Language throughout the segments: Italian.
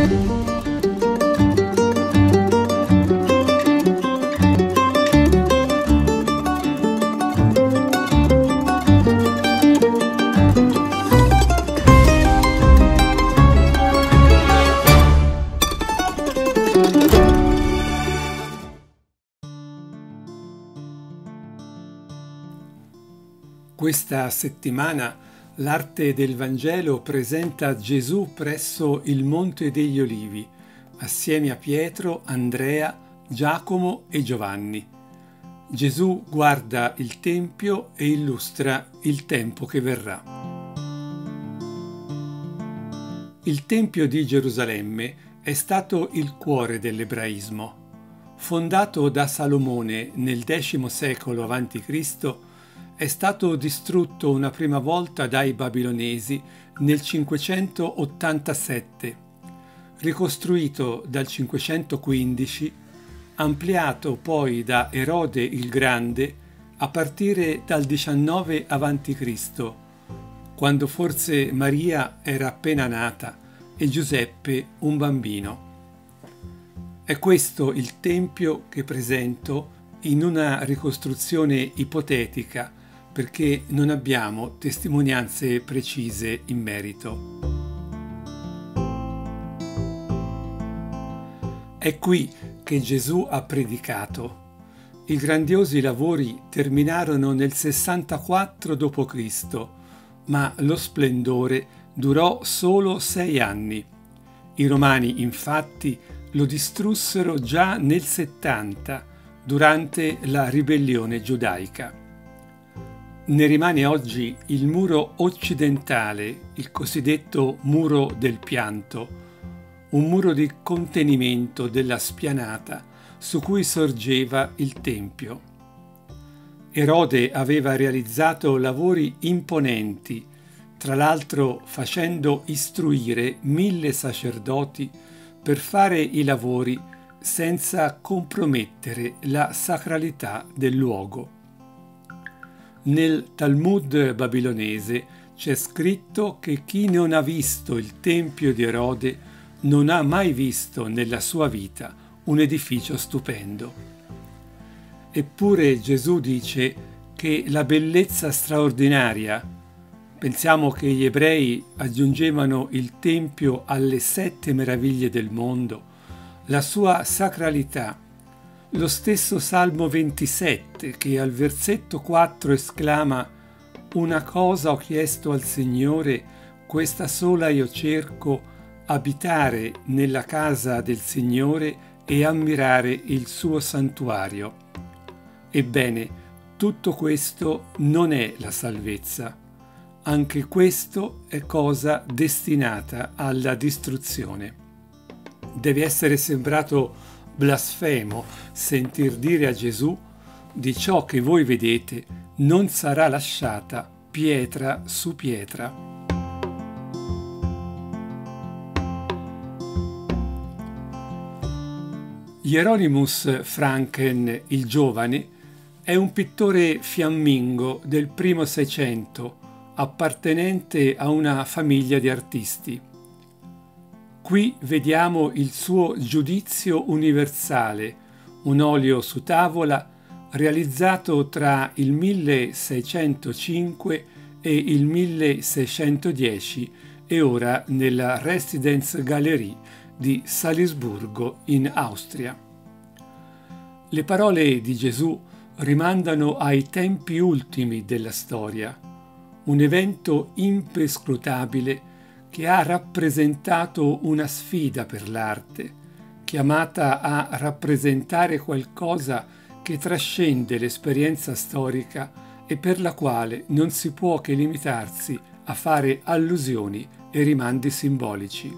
Questa settimana l'Arte del Vangelo presenta Gesù presso il Monte degli Olivi, assieme a Pietro, Andrea, Giacomo e Giovanni. Gesù guarda il Tempio e illustra il tempo che verrà. Il Tempio di Gerusalemme è stato il cuore dell'ebraismo. Fondato da Salomone nel X secolo a.C., è stato distrutto una prima volta dai babilonesi nel 587, ricostruito dal 515, ampliato poi da Erode il Grande a partire dal 19 a.C., quando forse Maria era appena nata e Giuseppe un bambino. È questo il Tempio che presento in una ricostruzione ipotetica, perché non abbiamo testimonianze precise in merito. È qui che Gesù ha predicato. I grandiosi lavori terminarono nel 64 d.C., ma lo splendore durò solo 6 anni. I Romani, infatti, lo distrussero già nel 70, durante la ribellione giudaica. Ne rimane oggi il muro occidentale, il cosiddetto muro del pianto, un muro di contenimento della spianata su cui sorgeva il Tempio. Erode aveva realizzato lavori imponenti, tra l'altro facendo istruire 1000 sacerdoti per fare i lavori senza compromettere la sacralità del luogo. Nel Talmud babilonese c'è scritto che chi non ha visto il Tempio di Erode non ha mai visto nella sua vita un edificio stupendo. Eppure Gesù dice che la bellezza straordinaria, pensiamo che gli ebrei aggiungevano il Tempio alle 7 meraviglie del mondo, la sua sacralità. Lo stesso Salmo 27, che al versetto 4 esclama: «Una cosa ho chiesto al Signore, questa sola io cerco, abitare nella casa del Signore e ammirare il suo santuario». Ebbene, tutto questo non è la salvezza. Anche questo è cosa destinata alla distruzione. Deve essere sembrato blasfemo sentir dire a Gesù: di ciò che voi vedete non sarà lasciata pietra su pietra. Hieronymus Franken il Giovane è un pittore fiammingo del primo Seicento, appartenente a una famiglia di artisti. Qui vediamo il suo Giudizio universale, un olio su tavola realizzato tra il 1605 e il 1610 e ora nella Residence Galerie di Salisburgo in Austria. Le parole di Gesù rimandano ai tempi ultimi della storia, un evento imperscrutabile che ha rappresentato una sfida per l'arte, chiamata a rappresentare qualcosa che trascende l'esperienza storica e per la quale non si può che limitarsi a fare allusioni e rimandi simbolici.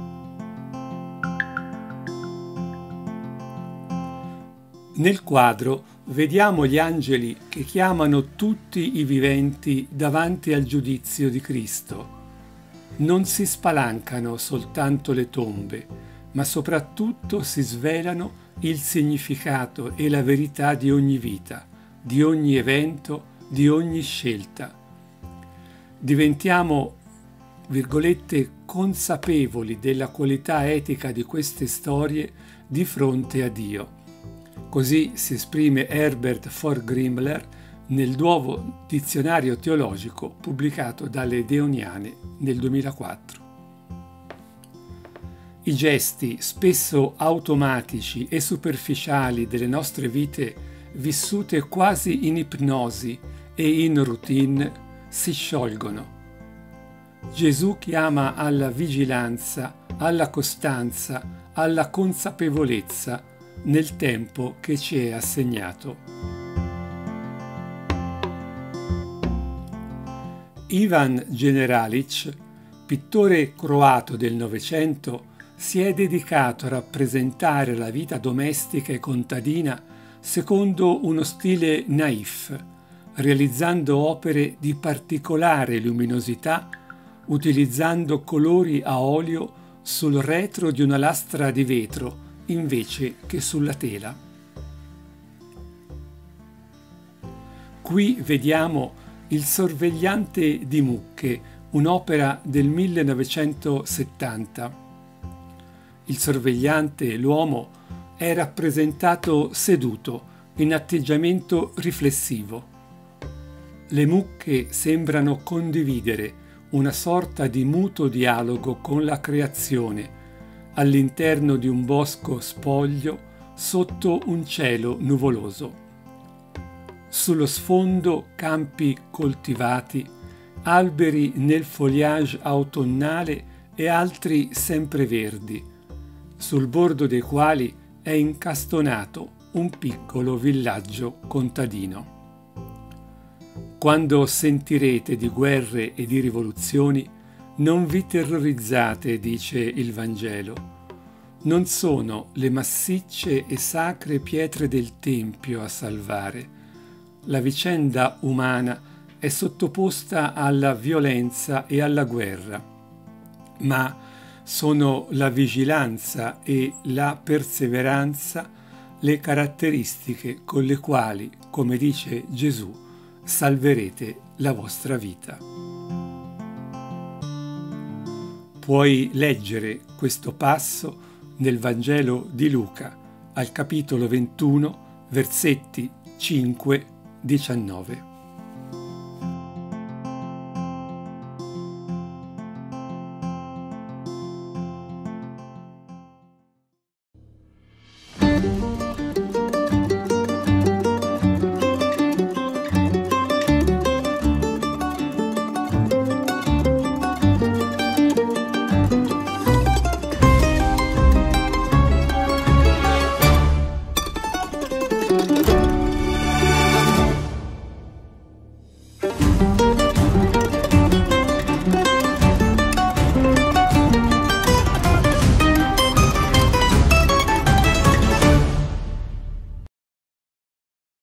Nel quadro vediamo gli angeli che chiamano tutti i viventi davanti al giudizio di Cristo. Non si spalancano soltanto le tombe, ma soprattutto si svelano il significato e la verità di ogni vita, di ogni evento, di ogni scelta. Diventiamo virgolette, consapevoli della qualità etica di queste storie di fronte a Dio. Così si esprime Herbert Forgrimler nel nuovo dizionario teologico pubblicato dalle Deoniane nel 2004. I gesti spesso automatici e superficiali delle nostre vite, vissute quasi in ipnosi e in routine, si sciolgono. Gesù chiama alla vigilanza, alla costanza, alla consapevolezza nel tempo che ci è assegnato. Ivan Generalic, pittore croato del Novecento, si è dedicato a rappresentare la vita domestica e contadina secondo uno stile naif, realizzando opere di particolare luminosità, utilizzando colori a olio sul retro di una lastra di vetro invece che sulla tela. Qui vediamo Il sorvegliante di mucche, un'opera del 1970. Il sorvegliante, l'uomo, è rappresentato seduto, in atteggiamento riflessivo. Le mucche sembrano condividere una sorta di muto dialogo con la creazione, all'interno di un bosco spoglio, sotto un cielo nuvoloso. Sullo sfondo campi coltivati, alberi nel foliage autunnale e altri sempreverdi, sul bordo dei quali è incastonato un piccolo villaggio contadino. Quando sentirete di guerre e di rivoluzioni, non vi terrorizzate, dice il Vangelo. Non sono le massicce e sacre pietre del Tempio a salvare. La vicenda umana è sottoposta alla violenza e alla guerra, ma sono la vigilanza e la perseveranza le caratteristiche con le quali, come dice Gesù, salverete la vostra vita. Puoi leggere questo passo nel Vangelo di Luca, al capitolo 21, versetti 5-19.